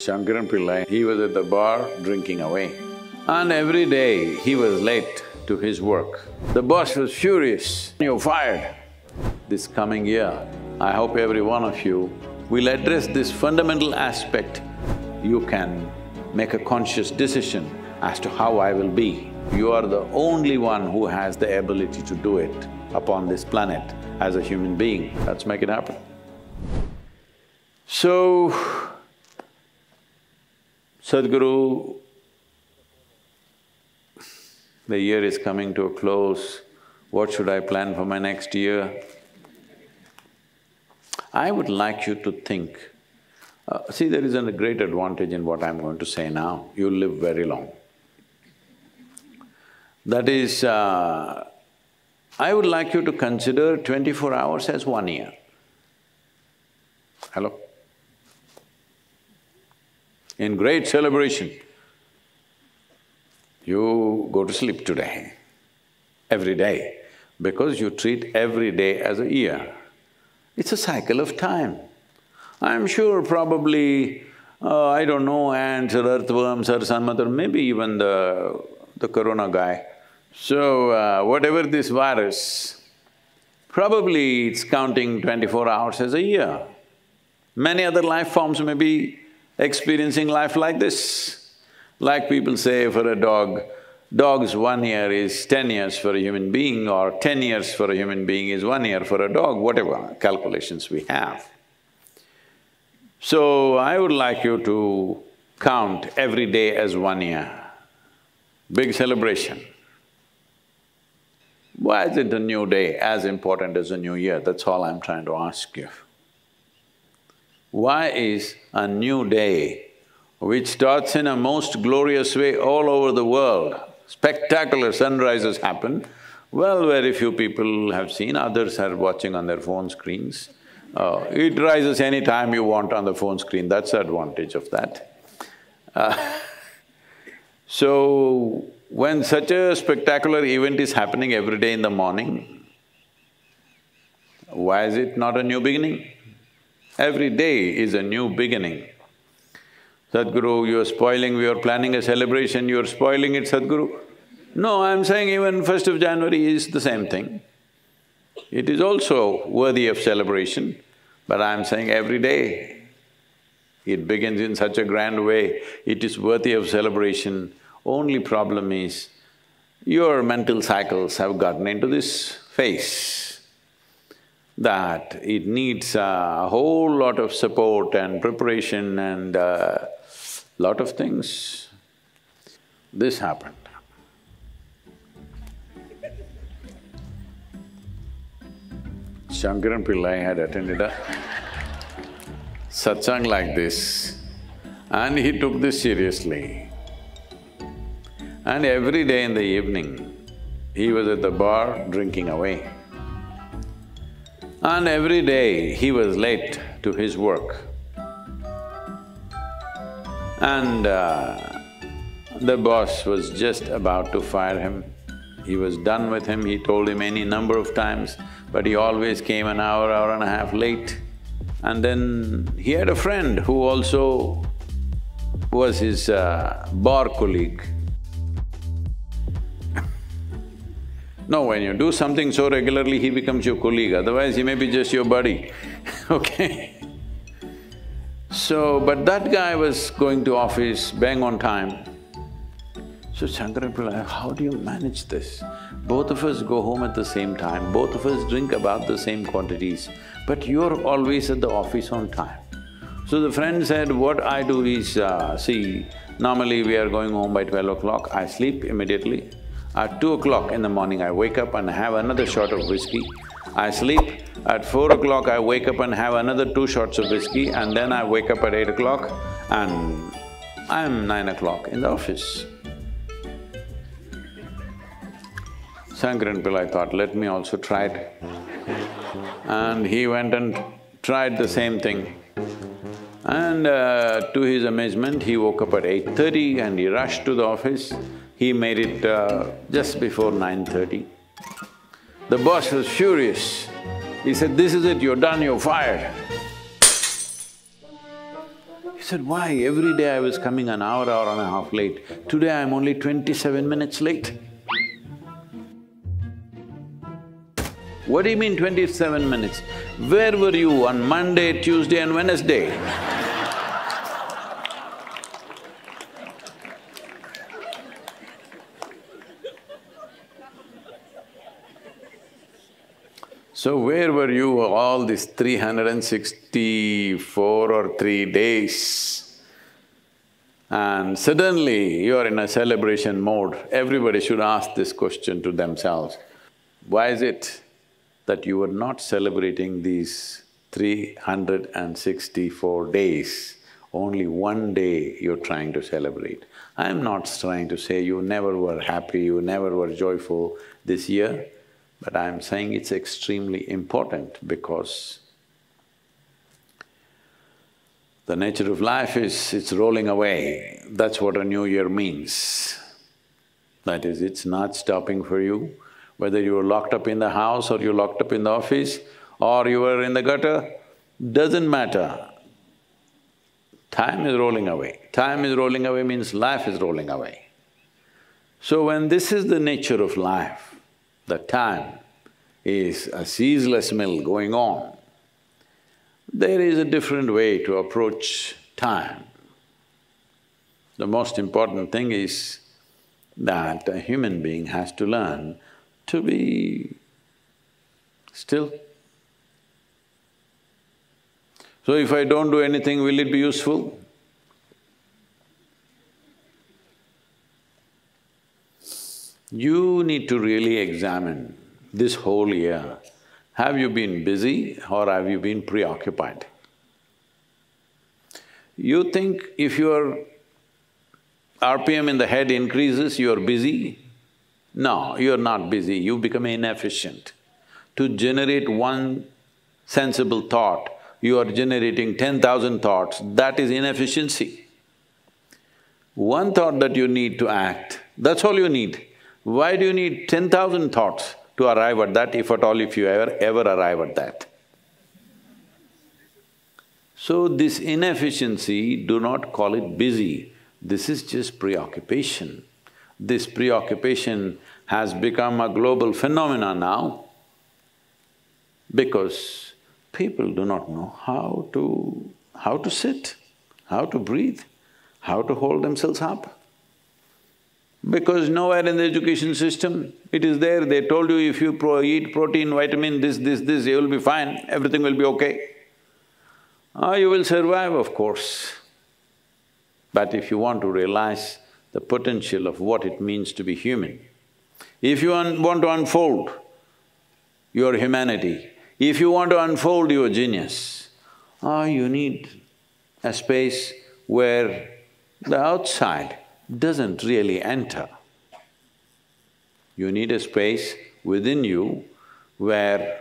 Shankaran Pillai, he was at the bar drinking away. And every day he was late to his work. The boss was furious, "You're fired." This coming year, I hope every one of you will address this fundamental aspect. You can make a conscious decision as to how I will be. You are the only one who has the ability to do it upon this planet as a human being. Let's make it happen. So, Sadhguru, the year is coming to a close. What should I plan for my next year? I would like you to think, see, there is a great advantage in what I'm going to say now. You'll live very long. That is, I would like you to consider 24 hours as 1 year. Hello? In great celebration, you go to sleep today, every day, because you treat every day as a year. It's a cycle of time. I'm sure probably, I don't know, ants or earthworms or Sanmat or maybe even the corona guy. So, whatever this virus, probably it's counting 24 hours as a year. Many other life forms may be experiencing life like this. Like people say for a dog's 1 year is 10 years for a human being, or 10 years for a human being is 1 year for a dog, whatever calculations we have. So, I would like you to count every day as 1 year. Big celebration. Why is it a new day as important as a new year? That's all I'm trying to ask you. Why is a new day, which starts in a most glorious way all over the world, spectacular sunrises happen, well, very few people have seen, others are watching on their phone screens. It rises any time you want on the phone screen, that's the advantage of that. So, when such a spectacular event is happening every day in the morning, why is it not a new beginning? Every day is a new beginning. Sadhguru, we are planning a celebration, you're spoiling it, Sadhguru. No, I'm saying even 1st of January is the same thing. It is also worthy of celebration, but I'm saying every day. It begins in such a grand way, it is worthy of celebration. Only problem is, your mental cycles have gotten into this phase that it needs a whole lot of support and preparation and lot of things. This happened. Shankaran Pillai had attended a satsang like this and he took this seriously. And every day in the evening, he was at the bar drinking away. And every day he was late to his work. And the boss was just about to fire him. He was done with him, he told him any number of times, but he always came an hour and a half late. And then he had a friend who also was his bar colleague. No, when you do something so regularly, he becomes your colleague, otherwise he may be just your buddy, okay? So, but that guy was going to office bang on time. So Shankaran Pillai, how do you manage this? Both of us go home at the same time, both of us drink about the same quantities, but you're always at the office on time. So the friend said, what I do is, see, normally we are going home by 12 o'clock, I sleep immediately. At 2 o'clock in the morning, I wake up and have another shot of whiskey. I sleep. At 4 o'clock, I wake up and have another 2 shots of whiskey, and then I wake up at 8 o'clock and I'm 9 o'clock in the office. Shankaran Pillai thought, let me also try it. And he went and tried the same thing. And to his amazement, he woke up at 8:30 and he rushed to the office. He made it just before 9:30. The boss was furious. He said, "This is it, you're done, you're fired." He said, why? Every day I was coming an hour and a half late. Today I'm only 27 minutes late. What do you mean 27 minutes? Where were you on Monday, Tuesday and Wednesday? So where were you all these 364 or 3 days? And suddenly you are in a celebration mode. Everybody should ask this question to themselves. Why is it that you were not celebrating these 364 days? Only one day you're trying to celebrate. I'm not trying to say you never were happy, you never were joyful this year. But I'm saying it's extremely important because the nature of life is, it's rolling away. That's what a new year means. That is, it's not stopping for you. Whether you were locked up in the house or you're locked up in the office or you were in the gutter, doesn't matter. Time is rolling away. Time is rolling away means life is rolling away. So when this is the nature of life, the time is a ceaseless mill going on. There is a different way to approach time. The most important thing is that a human being has to learn to be still. So if I don't do anything, will it be useful? You need to really examine this whole year. Have you been busy or have you been preoccupied? You think if your RPM in the head increases, you're busy? No, you're not busy, you become inefficient. To generate one sensible thought, you are generating 10,000 thoughts, that is inefficiency. One thought that you need to act, that's all you need. Why do you need 10,000 thoughts to arrive at that, if at all, if you ever arrive at that? So this inefficiency, do not call it busy, this is just preoccupation. This preoccupation has become a global phenomenon now because people do not know how to sit, how to breathe, how to hold themselves up. Because nowhere in the education system it is there, they told you if you eat protein, vitamin, this, you will be fine, everything will be okay. You will survive, of course. But if you want to realize the potential of what it means to be human, if you want to unfold your humanity, if you want to unfold your genius, you need a space where the outside doesn't really enter. You need a space within you where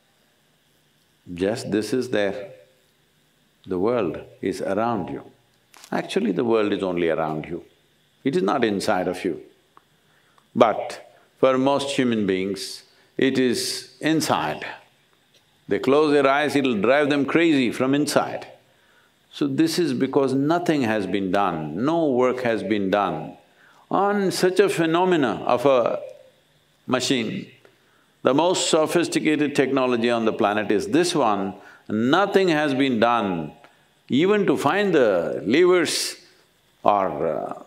just this is there. The world is around you. Actually, the world is only around you. It is not inside of you. But for most human beings, it is inside. They close their eyes, it'll drive them crazy from inside. So this is because nothing has been done, no work has been done on such a phenomena of a machine. The most sophisticated technology on the planet is this one, nothing has been done even to find the levers or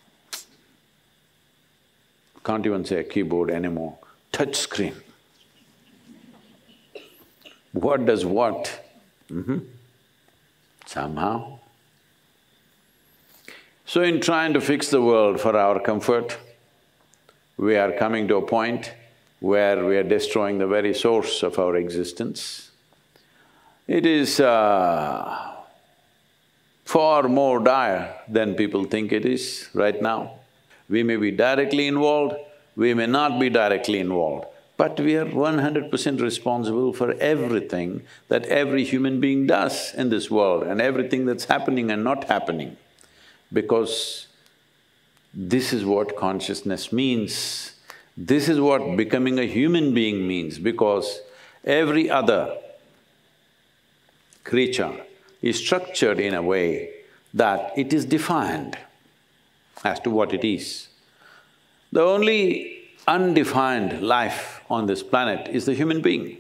can't even say a keyboard anymore, touch screen. What does what? Somehow. So in trying to fix the world for our comfort, we are coming to a point where we are destroying the very source of our existence. It is far more dire than people think it is right now. We may be directly involved, we may not be directly involved, but we are 100% responsible for everything that every human being does in this world and everything that's happening and not happening. Because this is what consciousness means, this is what becoming a human being means, because every other creature is structured in a way that it is defined as to what it is. The only undefined life on this planet is the human being.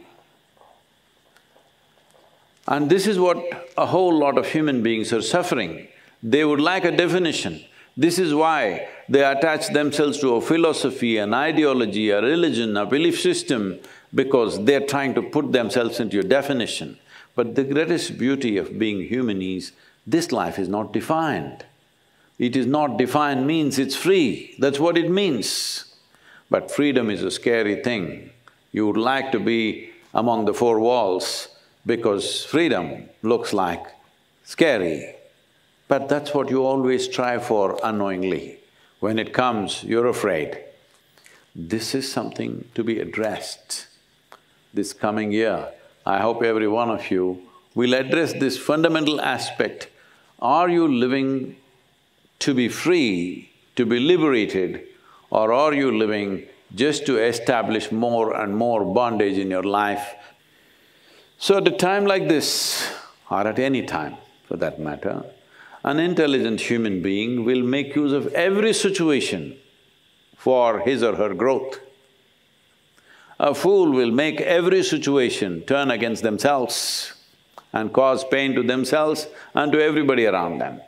And this is what a whole lot of human beings are suffering. They would like a definition. This is why they attach themselves to a philosophy, an ideology, a religion, a belief system, because they're trying to put themselves into a definition. But the greatest beauty of being human is, this life is not defined. It is not defined means it's free, that's what it means. But freedom is a scary thing. You would like to be among the four walls because freedom looks like scary. But that's what you always strive for unknowingly. When it comes, you're afraid. This is something to be addressed. This coming year, I hope every one of you will address this fundamental aspect. Are you living to be free, to be liberated, or are you living just to establish more and more bondage in your life? So at a time like this, or at any time for that matter, an intelligent human being will make use of every situation for his or her growth. A fool will make every situation turn against themselves and cause pain to themselves and to everybody around them.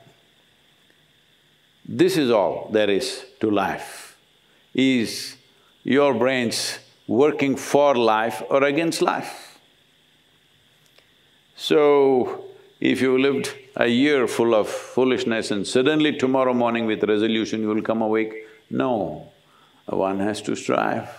This is all there is to life. Is your brains working for life or against life? So, if you lived a year full of foolishness and suddenly tomorrow morning with resolution you will come awake, no, one has to strive.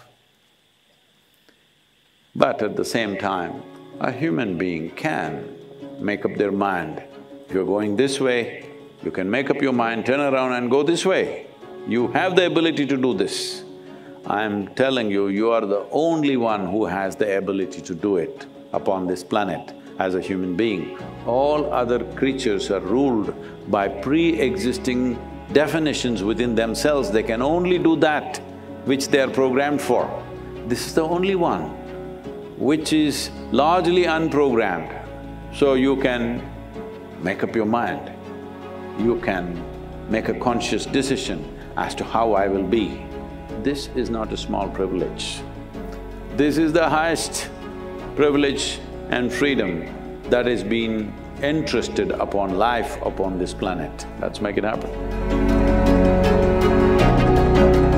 But at the same time, a human being can make up their mind. If you're going this way, you can make up your mind, turn around and go this way. You have the ability to do this. I'm telling you, you are the only one who has the ability to do it upon this planet as a human being. All other creatures are ruled by pre-existing definitions within themselves. They can only do that which they are programmed for. This is the only one which is largely unprogrammed. So you can make up your mind. You can make a conscious decision as to how I will be. This is not a small privilege. This is the highest privilege and freedom that has been entrusted upon life upon this planet. Let's make it happen.